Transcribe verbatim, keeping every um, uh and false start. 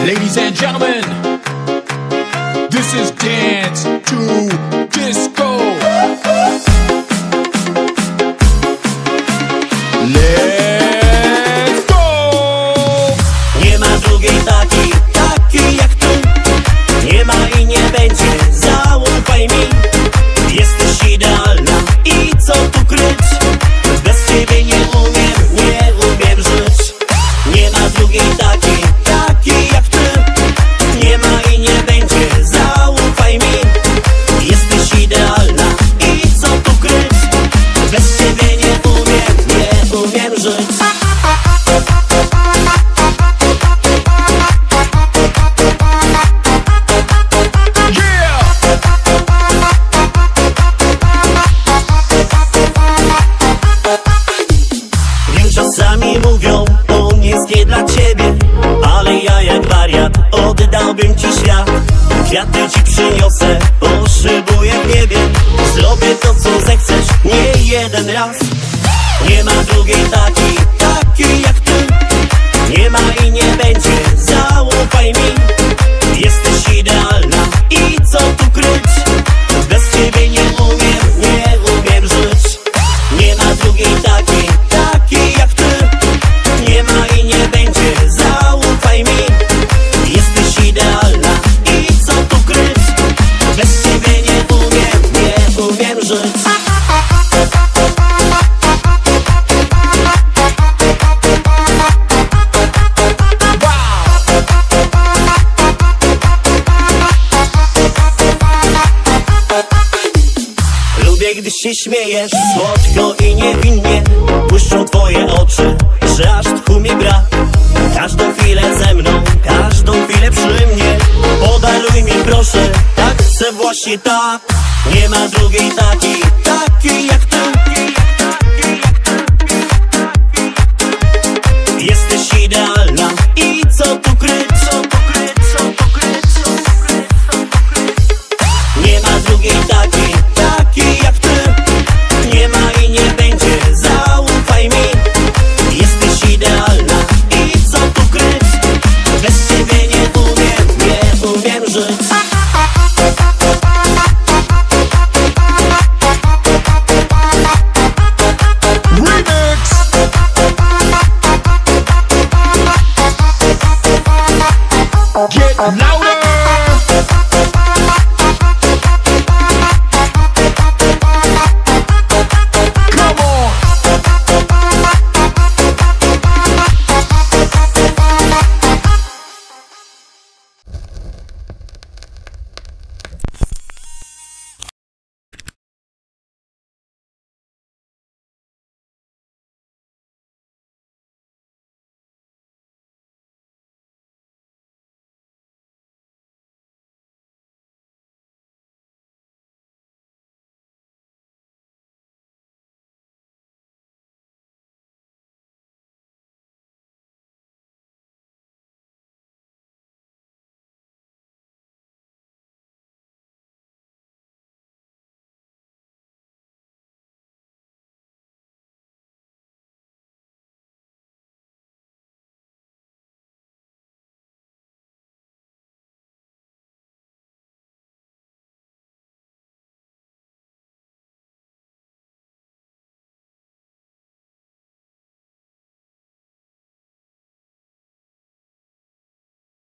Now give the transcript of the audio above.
Ladies and gentlemen, this is Dance to Disco. Let's go! Nie ma drugiej takiej, takiej jak ty. Nie ma i nie będzie, zaufaj mi. Jesteś idealna i co tu kryć? Bez ciebie nie umiem, nie umiem żyć. Nie ma drugiej takiej, takiej jak ty. Nie ma i nie będzie, zaufaj mi. Jesteś idealna i co tu kryć? Bez ciebie nie umiem, nie umiem żyć. Czasami mówią, on jest nie dla ciebie, ale ja jak wariat oddałbym ci świat. Kwiaty ci przyniosę, poszybuję w niebie. Zrobię to co zechcesz, nie jeden raz. Nie ma drugiej takiej, takiej jak ty. Nie ma i nie będzie, zaufaj mi. Jesteś idealna i co tu kryć? Bez ciebie nie umiem, nie umiem żyć. Nie ma drugiej takiej, takiej jak ty. Nie ma i nie będzie, zaufaj mi. Jesteś idealna i co tu kryć? Bez ciebie nie umiem, nie umiem żyć. Lubię, gdy się śmiejesz, słodko i niewinnie. Błyszczą twoje oczy, że aż tchu mi brak. Każdą chwilę ze mną, każdą chwilę przy mnie. Podaruj mi proszę, tak chcę właśnie tak. Nie ma drugiej takiej, takiej